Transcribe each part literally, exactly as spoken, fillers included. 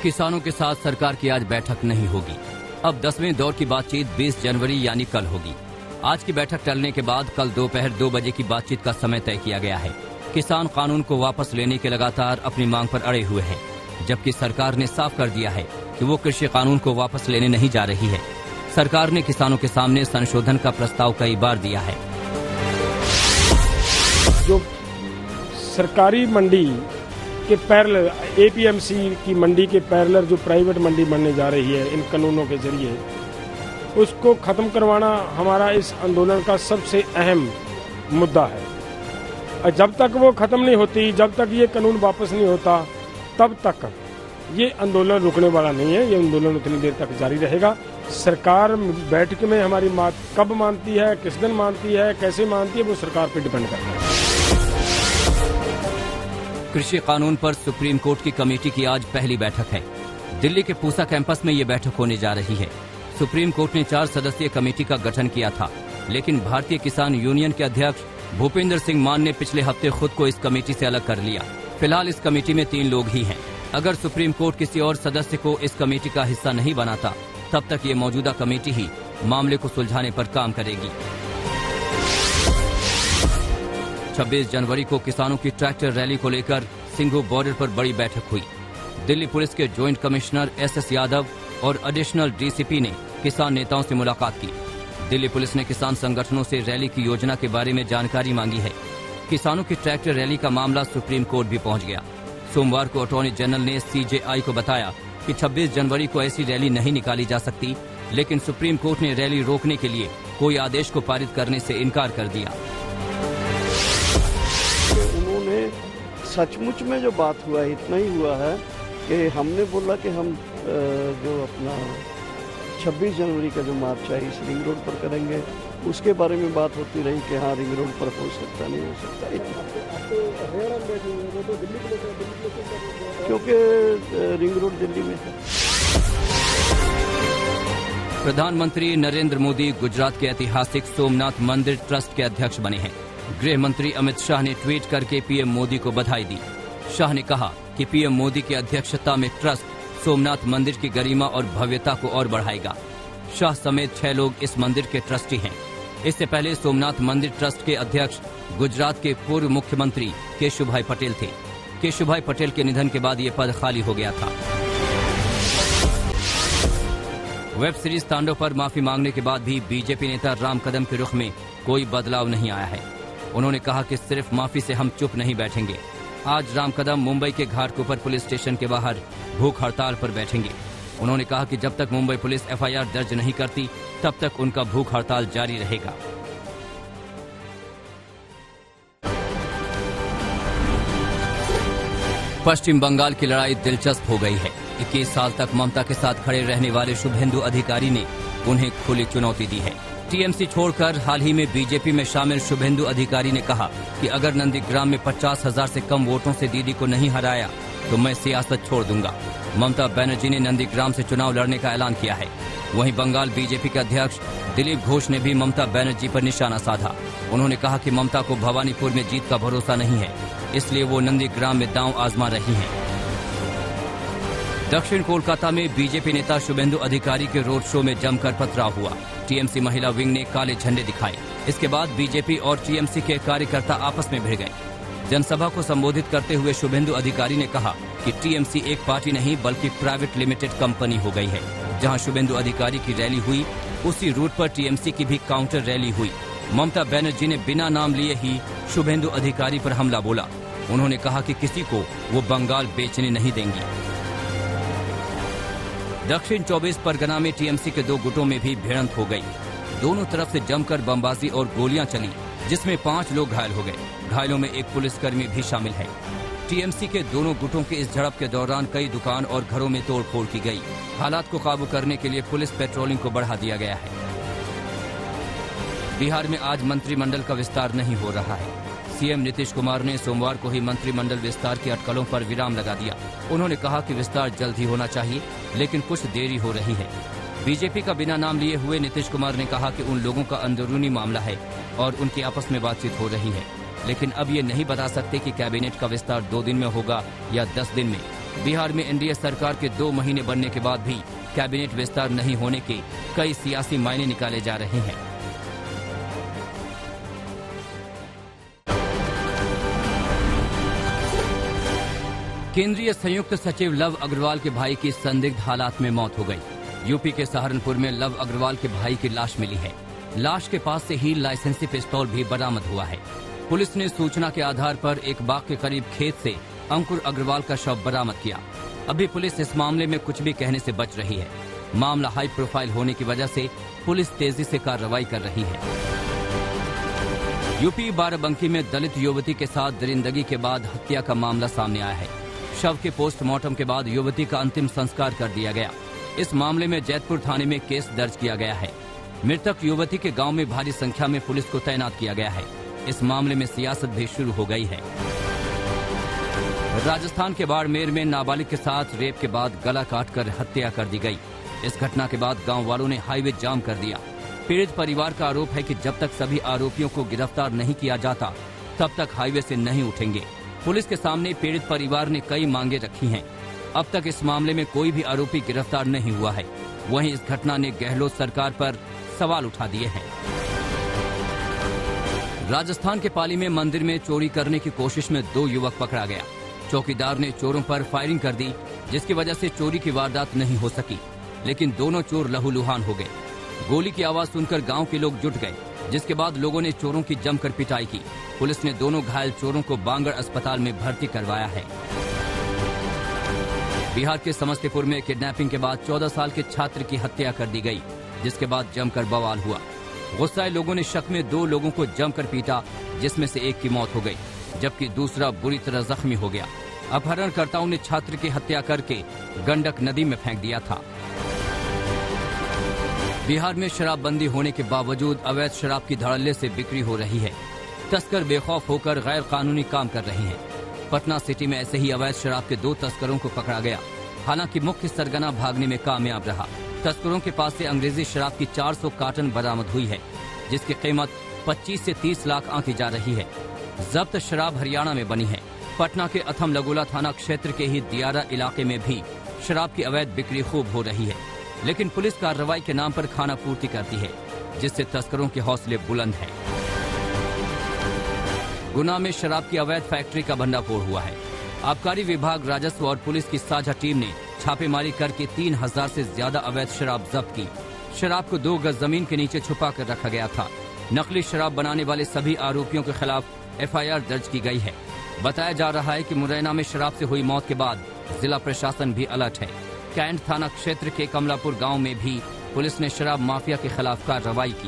किसानों के साथ सरकार की आज बैठक नहीं होगी। अब दसवें दौर की बातचीत बीस जनवरी यानी कल होगी। आज की बैठक टलने के बाद कल दोपहर दो बजे की बातचीत का समय तय किया गया है। किसान कानून को वापस लेने के लगातार अपनी मांग पर अड़े हुए हैं, जबकि सरकार ने साफ कर दिया है कि वो कृषि कानून को वापस लेने नहीं जा रही है। सरकार ने किसानों के सामने संशोधन का प्रस्ताव कई बार दिया है। जो सरकारी मंडी के पैरेलल एपीएमसी की मंडी के पैरेलल जो प्राइवेट मंडी बनने जा रही है इन कानूनों के जरिए, उसको खत्म करवाना हमारा इस आंदोलन का सबसे अहम मुद्दा है। और जब तक वो खत्म नहीं होती, जब तक ये कानून वापस नहीं होता, तब तक ये आंदोलन रुकने वाला नहीं है। ये आंदोलन उतनी देर तक जारी रहेगा। सरकार बैठक में हमारी बात कब मानती है, किस दिन मानती है, कैसे मानती है, वो सरकार पर डिपेंड करता है। कृषि कानून पर सुप्रीम कोर्ट की कमेटी की आज पहली बैठक है। दिल्ली के पूसा कैंपस में ये बैठक होने जा रही है। सुप्रीम कोर्ट ने चार सदस्यीय कमेटी का गठन किया था, लेकिन भारतीय किसान यूनियन के अध्यक्ष भूपेंद्र सिंह मान ने पिछले हफ्ते खुद को इस कमेटी से अलग कर लिया। फिलहाल इस कमेटी में तीन लोग ही हैं। अगर सुप्रीम कोर्ट किसी और सदस्य को इस कमेटी का हिस्सा नहीं बनाता, तब तक ये मौजूदा कमेटी ही मामले को सुलझाने पर काम करेगी। छब्बीस जनवरी को किसानों की ट्रैक्टर रैली को लेकर सिंघू बॉर्डर पर बड़ी बैठक हुई। दिल्ली पुलिस के joint commissioner S S Yadav और एडिशनल डीसीपी ने किसान नेताओं से मुलाकात की। दिल्ली पुलिस ने किसान संगठनों से रैली की योजना के बारे में जानकारी मांगी है। किसानों की ट्रैक्टर रैली का मामला सुप्रीम कोर्ट भी पहुंच गया। सोमवार को अटॉर्नी जनरल ने सीजेआई को बताया कि छब्बीस जनवरी को ऐसी रैली नहीं निकाली जा सकती, लेकिन सुप्रीम कोर्ट ने रैली रोकने के लिए कोई आदेश को पारित करने से इनकार कर दिया। उन्होंने सचमुच में जो बात हुआ है इतना ही हुआ है कि हमने बोला कि हम जो अपना छब्बीस जनवरी का जो मार्च है इस रिंग रोड पर करेंगे, उसके बारे में बात होती रही कि हाँ रिंग रोड पर हो सकता नहीं हो सकता, क्योंकि रिंग रोड दिल्ली में है। प्रधानमंत्री नरेंद्र मोदी गुजरात के ऐतिहासिक सोमनाथ मंदिर ट्रस्ट के अध्यक्ष बने हैं। गृह मंत्री अमित शाह ने ट्वीट करके पीएम मोदी को बधाई दी। शाह ने कहा कि पीएम मोदी की अध्यक्षता में ट्रस्ट सोमनाथ मंदिर की गरिमा और भव्यता को और बढ़ाएगा। शाह समेत छह लोग इस मंदिर के ट्रस्टी हैं। इससे पहले सोमनाथ मंदिर ट्रस्ट के अध्यक्ष गुजरात के पूर्व मुख्यमंत्री केशुभाई पटेल थे। केशुभाई पटेल के निधन के बाद ये पद खाली हो गया था। वेब सीरीज तांडव पर माफी मांगने के बाद भी बीजेपी नेता राम कदम के रुख में कोई बदलाव नहीं आया है। उन्होंने कहा कि सिर्फ माफी से हम चुप नहीं बैठेंगे। आज राम कदम मुंबई के घाटकोपर पुलिस स्टेशन के बाहर भूख हड़ताल पर बैठेंगे। उन्होंने कहा कि जब तक मुंबई पुलिस एफआईआर दर्ज नहीं करती, तब तक उनका भूख हड़ताल जारी रहेगा। पश्चिम बंगाल की लड़ाई दिलचस्प हो गई है। इक्कीस साल तक ममता के साथ खड़े रहने वाले शुभेंदु अधिकारी ने उन्हें खुली चुनौती दी है। टीएमसी छोड़कर हाल ही में बीजेपी में शामिल शुभेंदु अधिकारी ने कहा कि अगर नंदीग्राम में पचास हजार से कम वोटों से दीदी को नहीं हराया तो मैं सियासत छोड़ दूंगा। ममता बनर्जी ने नंदीग्राम से चुनाव लड़ने का ऐलान किया है। वहीं बंगाल बीजेपी के अध्यक्ष दिलीप घोष ने भी ममता बनर्जी पर निशाना साधा। उन्होंने कहा कि ममता को भवानीपुर में जीत का भरोसा नहीं है, इसलिए वो नंदीग्राम में दांव आजमा रही हैं। दक्षिण कोलकाता में बीजेपी नेता शुभेंदु अधिकारी के रोड शो में जमकर पथराव हुआ। टीएमसी महिला विंग ने काले झंडे दिखाए। इसके बाद बीजेपी और टीएमसी के कार्यकर्ता आपस में भिड़ गए। जनसभा को संबोधित करते हुए शुभेंदु अधिकारी ने कहा कि टीएमसी एक पार्टी नहीं बल्कि प्राइवेट लिमिटेड कंपनी हो गई है। जहां शुभेंदु अधिकारी की रैली हुई, उसी रूट पर टीएमसी की भी काउंटर रैली हुई। ममता बनर्जी ने बिना नाम लिए ही शुभेंदु अधिकारी पर हमला बोला। उन्होंने कहा कि किसी को वो बंगाल बेचने नहीं देंगी। दक्षिण चौबीस परगना में टीएमसी के दो गुटों में भी भिड़ंत हो गई। दोनों तरफ से जमकर बमबाजी और गोलियां चली, जिसमें पांच लोग घायल हो गए। घायलों में एक पुलिसकर्मी भी शामिल है। टीएमसी के दोनों गुटों के इस झड़प के दौरान कई दुकान और घरों में तोड़फोड़ की गई। हालात को काबू करने के लिए पुलिस पेट्रोलिंग को बढ़ा दिया गया है। बिहार में आज मंत्रिमंडल का विस्तार नहीं हो रहा है। सीएम नीतीश कुमार ने सोमवार को ही मंत्रिमंडल विस्तार की अटकलों पर विराम लगा दिया। उन्होंने कहा कि विस्तार जल्द ही होना चाहिए, लेकिन कुछ देरी हो रही है। बीजेपी का बिना नाम लिए हुए नीतीश कुमार ने कहा कि उन लोगों का अंदरूनी मामला है और उनकी आपस में बातचीत हो रही है, लेकिन अब ये नहीं बता सकते कि कैबिनेट का विस्तार दो दिन में होगा या दस दिन में। बिहार में एनडीए सरकार के दो महीने बनने के बाद भी कैबिनेट विस्तार नहीं होने के कई सियासी मायने निकाले जा रहे हैं। केंद्रीय संयुक्त सचिव लव अग्रवाल के भाई की संदिग्ध हालात में मौत हो गई। यूपी के सहारनपुर में लव अग्रवाल के भाई की लाश मिली है। लाश के पास से ही लाइसेंसी पिस्तौल भी बरामद हुआ है। पुलिस ने सूचना के आधार पर एक बाग के करीब खेत से अंकुर अग्रवाल का शव बरामद किया। अभी पुलिस इस मामले में कुछ भी कहने से बच रही है। मामला हाई प्रोफाइल होने की वजह से पुलिस तेजी से कार्रवाई कर रही है। यूपी बाराबंकी में दलित युवती के साथ दरिंदगी के बाद हत्या का मामला सामने आया है। शव के पोस्टमार्टम के बाद युवती का अंतिम संस्कार कर दिया गया। इस मामले में जैतपुर थाने में केस दर्ज किया गया है। मृतक युवती के गांव में भारी संख्या में पुलिस को तैनात किया गया है। इस मामले में सियासत भी शुरू हो गई है। राजस्थान के बाड़मेर में नाबालिग के साथ रेप के बाद गला काटकर हत्या कर दी गई। इस घटना के बाद गांव वालों ने हाईवे जाम कर दिया। पीड़ित परिवार का आरोप है कि जब तक सभी आरोपियों को गिरफ्तार नहीं किया जाता तब तक हाईवे से नहीं उठेंगे। पुलिस के सामने पीड़ित परिवार ने कई मांगे रखी हैं। अब तक इस मामले में कोई भी आरोपी गिरफ्तार नहीं हुआ है। वहीं इस घटना ने गहलोत सरकार पर सवाल उठा दिए हैं। राजस्थान के पाली में मंदिर में चोरी करने की कोशिश में दो युवक पकड़ा गया। चौकीदार ने चोरों पर फायरिंग कर दी, जिसकी वजह से चोरी की वारदात नहीं हो सकी, लेकिन दोनों चोर लहूलुहान हो गए। गोली की आवाज सुनकर गांव के लोग जुट गए, जिसके बाद लोगों ने चोरों की जमकर पिटाई की। पुलिस ने दोनों घायल चोरों को बांगड़ अस्पताल में भर्ती करवाया है। बिहार के समस्तीपुर में किडनैपिंग के बाद चौदह साल के छात्र की हत्या कर दी गई, जिसके बाद जमकर बवाल हुआ। गुस्साए लोगों ने शक में दो लोगों को जमकर पीटा, जिसमें से एक की मौत हो गई, जबकि दूसरा बुरी तरह जख्मी हो गया। अपहरणकर्ताओं ने छात्र की हत्या करके गंडक नदी में फेंक दिया था। बिहार में शराबबंदी होने के बावजूद अवैध शराब की धड़ल्ले से बिक्री हो रही है। तस्कर बेखौफ होकर गैर कानूनी काम कर रहे हैं। पटना सिटी में ऐसे ही अवैध शराब के दो तस्करों को पकड़ा गया। हालांकि मुख्य सरगना भागने में कामयाब रहा। तस्करों के पास से अंग्रेजी शराब की चार सौ कार्टन बरामद हुई है, जिसकी कीमत पच्चीस से तीस लाख आंकी जा रही है। जब्त शराब हरियाणा में बनी है। पटना के अथम लगोला थाना क्षेत्र के ही दियारा इलाके में भी शराब की अवैध बिक्री खूब हो रही है, लेकिन पुलिस कार्रवाई के नाम पर खाना पूर्ति करती है, जिससे तस्करों के हौसले बुलंद हैं। गुना में शराब की अवैध फैक्ट्री का भंडाफोड़ हुआ है। आबकारी विभाग, राजस्व और पुलिस की साझा टीम ने छापेमारी करके तीन हजार से ज्यादा अवैध शराब जब्त की। शराब को दो गज जमीन के नीचे छुपा कर रखा गया था। नकली शराब बनाने वाले सभी आरोपियों के खिलाफ एफ आई आर दर्ज की गई है। बताया जा रहा है कि मुरैना में शराब से हुई मौत के बाद जिला प्रशासन भी अलर्ट है। कैंट थाना क्षेत्र के कमलापुर गांव में भी पुलिस ने शराब माफिया के खिलाफ कार्रवाई की।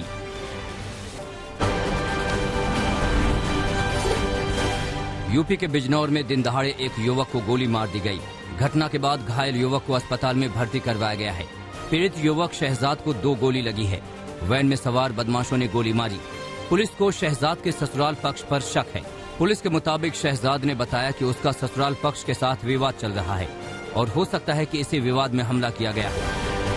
यूपी के बिजनौर में दिन दहाड़े एक युवक को गोली मार दी गई। घटना के बाद घायल युवक को अस्पताल में भर्ती करवाया गया है। पीड़ित युवक शहजाद को दो गोली लगी है। वैन में सवार बदमाशों ने गोली मारी। पुलिस को शहजाद के ससुराल पक्ष पर शक है। पुलिस के मुताबिक शहजाद ने बताया कि उसका ससुराल पक्ष के साथ विवाद चल रहा है और हो सकता है कि इसी विवाद में हमला किया गया है।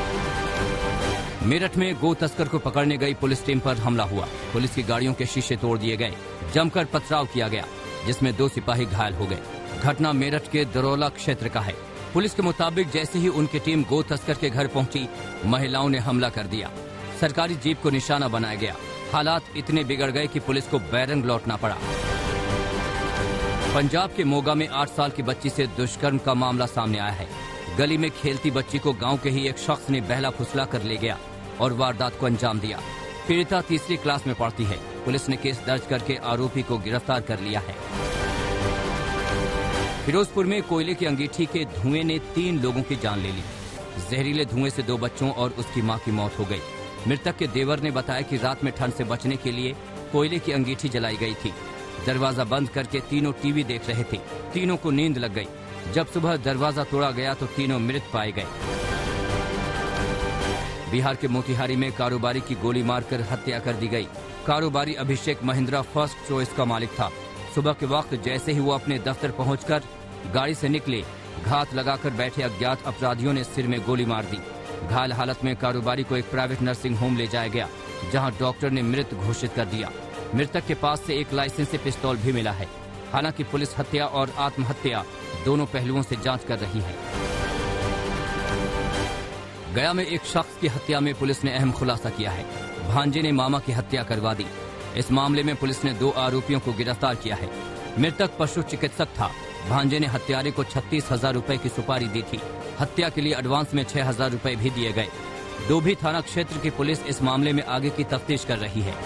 मेरठ में गो तस्कर को पकड़ने गई पुलिस टीम पर हमला हुआ। पुलिस की गाड़ियों के शीशे तोड़ दिए गए। जमकर पथराव किया गया, जिसमें दो सिपाही घायल हो गए। घटना मेरठ के दरौला क्षेत्र का है। पुलिस के मुताबिक जैसे ही उनकी टीम गो तस्कर के घर पहुंची, महिलाओं ने हमला कर दिया। सरकारी जीप को निशाना बनाया गया। हालात इतने बिगड़ गए कि पुलिस को बैरंग लौटना पड़ा। पंजाब के मोगा में आठ साल की बच्ची से दुष्कर्म का मामला सामने आया है। गली में खेलती बच्ची को गांव के ही एक शख्स ने बहला फुसला कर ले गया और वारदात को अंजाम दिया। पीड़िता तीसरी क्लास में पढ़ती है। पुलिस ने केस दर्ज करके आरोपी को गिरफ्तार कर लिया है। फिरोजपुर में कोयले की अंगीठी के धुएं ने तीन लोगों की जान ले ली। जहरीले धुएं से दो बच्चों और उसकी मां की मौत हो गई। मृतक के देवर ने बताया कि रात में ठंड से बचने के लिए कोयले की अंगीठी जलाई गई थी। दरवाजा बंद करके तीनों टीवी देख रहे थे। तीनों को नींद लग गई। जब सुबह दरवाजा तोड़ा गया तो तीनों मृत पाए गए। बिहार के मोतिहारी में कारोबारी की गोली मारकर हत्या कर दी गई। कारोबारी अभिषेक महिंद्रा फर्स्ट चॉइस का मालिक था। सुबह के वक्त जैसे ही वो अपने दफ्तर पहुंचकर गाड़ी से निकले, घात लगाकर बैठे अज्ञात अपराधियों ने सिर में गोली मार दी। घायल हालत में कारोबारी को एक प्राइवेट नर्सिंग होम ले जाया गया, जहां डॉक्टर ने मृत घोषित कर दिया। मृतक के पास से एक लाइसेंसी पिस्तौल भी मिला है। हालांकि पुलिस हत्या और आत्महत्या दोनों पहलुओं से जांच कर रही है। गया में एक शख्स की हत्या में पुलिस ने अहम खुलासा किया है। भांजे ने मामा की हत्या करवा दी। इस मामले में पुलिस ने दो आरोपियों को गिरफ्तार किया है। मृतक पशु चिकित्सक था। भांजे ने हत्यारे को छत्तीस हजार रूपए की सुपारी दी थी। हत्या के लिए एडवांस में छह हजार रूपए भी दिए गए। डोभी थाना क्षेत्र की पुलिस इस मामले में आगे की तफ्तीश कर रही है।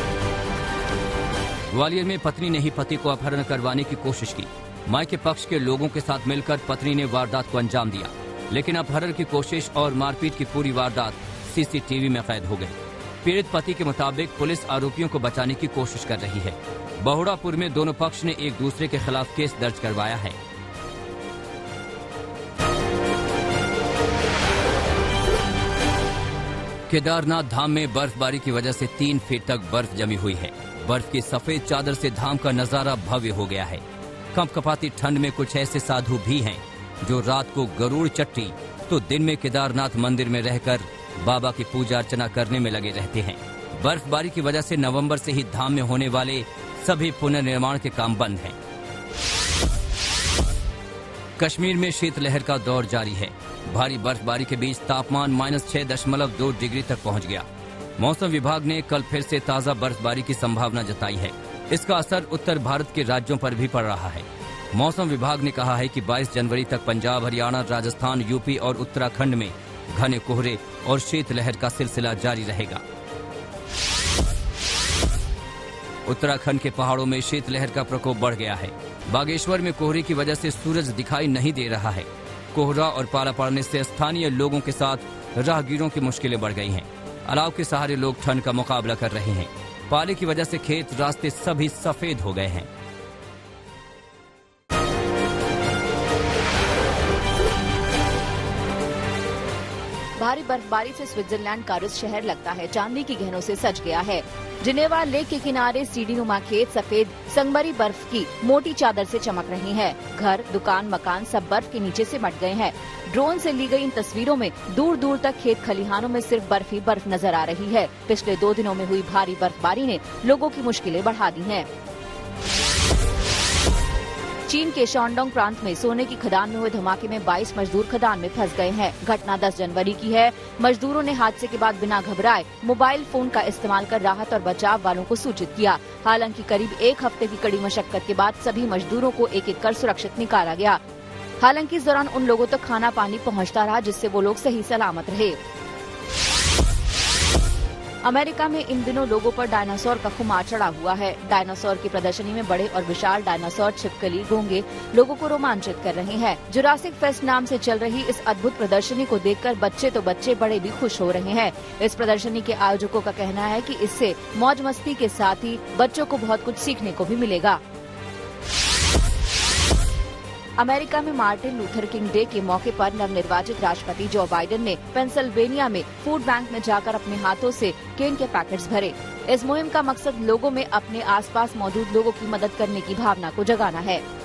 ग्वालियर में पत्नी ने ही पति को अपहरण करवाने की कोशिश की। मायके पक्ष के लोगों के साथ मिलकर पत्नी ने वारदात को अंजाम दिया, लेकिन अपहरण की कोशिश और मारपीट की पूरी वारदात सीसीटीवी में कैद हो गई। पीड़ित पति के मुताबिक पुलिस आरोपियों को बचाने की कोशिश कर रही है। बहुड़ापुर में दोनों पक्ष ने एक दूसरे के खिलाफ केस दर्ज करवाया है। केदारनाथ धाम में बर्फबारी की वजह से तीन फीट तक बर्फ जमी हुई है। बर्फ की सफेद चादर से धाम का नजारा भव्य हो गया है। कंपकपाती ठंड में कुछ ऐसे साधु भी हैं जो रात को गरुड़ चट्टी तो दिन में केदारनाथ मंदिर में रहकर बाबा की पूजा अर्चना करने में लगे रहते हैं। बर्फबारी की वजह से नवंबर से ही धाम में होने वाले सभी पुनर्निर्माण के काम बंद हैं। कश्मीर में शीतलहर का दौर जारी है। भारी बर्फबारी के बीच तापमान माइनस छह दशमलव दो डिग्री तक पहुंच गया। मौसम विभाग ने कल फिर से ताजा बर्फबारी की संभावना जताई है। इसका असर उत्तर भारत के राज्यों पर भी पड़ रहा है। मौसम विभाग ने कहा है कि बाईस जनवरी तक पंजाब, हरियाणा, राजस्थान, यूपी और उत्तराखंड में घने कोहरे और शीतलहर का सिलसिला जारी रहेगा। उत्तराखंड के पहाड़ों में शीतलहर का प्रकोप बढ़ गया है। बागेश्वर में कोहरे की वजह से सूरज दिखाई नहीं दे रहा है। कोहरा और पाला पड़ने से स्थानीय लोगों के साथ राहगीरों की मुश्किलें बढ़ गई हैं। अलाव के सहारे लोग ठंड का मुकाबला कर रहे हैं। पाले की वजह से खेत, रास्ते सभी सफेद हो गए हैं। भारी बर्फबारी से स्विट्जरलैंड का रुस शहर लगता है चांदी की गहनों से सज गया है। जिनेवा लेक के किनारे सीढ़ी नुमा खेत सफेद संगमरी बर्फ की मोटी चादर से चमक रही हैं। घर, दुकान, मकान सब बर्फ के नीचे से मट गए हैं। ड्रोन से ली गई इन तस्वीरों में दूर दूर तक खेत खलिहानों में सिर्फ बर्फ ही बर्फ नजर आ रही है। पिछले दो दिनों में हुई भारी बर्फबारी ने लोगों की मुश्किलें बढ़ा दी हैं। चीन के शानडोंग प्रांत में सोने की खदान में हुए धमाके में बाईस मजदूर खदान में फंस गए हैं। घटना दस जनवरी की है। मजदूरों ने हादसे के बाद बिना घबराए मोबाइल फोन का इस्तेमाल कर राहत और बचाव वालों को सूचित किया। हालांकि करीब एक हफ्ते की कड़ी मशक्कत के बाद सभी मजदूरों को एक एक कर सुरक्षित निकाला गया। हालांकि इस दौरान उन लोगों तक खाना पानी पहुंचता रहा जिससे वो लोग सही सलामत रहे। अमेरिका में इन दिनों लोगों पर डायनासोर का खुमार चढ़ा हुआ है। डायनासोर की प्रदर्शनी में बड़े और विशाल डायनासोर, छिपकली, घोंगे लोगों को रोमांचित कर रहे हैं। जुरासिक फेस्ट नाम से चल रही इस अद्भुत प्रदर्शनी को देखकर बच्चे तो बच्चे बड़े भी खुश हो रहे हैं। इस प्रदर्शनी के आयोजकों का कहना है कि इससे मौज मस्ती के साथ ही बच्चों को बहुत कुछ सीखने को भी मिलेगा। अमेरिका में मार्टिन लूथर किंग डे के मौके पर नवनिर्वाचित राष्ट्रपति जो बाइडेन ने पेंसिल्वेनिया में फूड बैंक में जाकर अपने हाथों से केन के पैकेट्स भरे। इस मुहिम का मकसद लोगों में अपने आसपास मौजूद लोगों की मदद करने की भावना को जगाना है।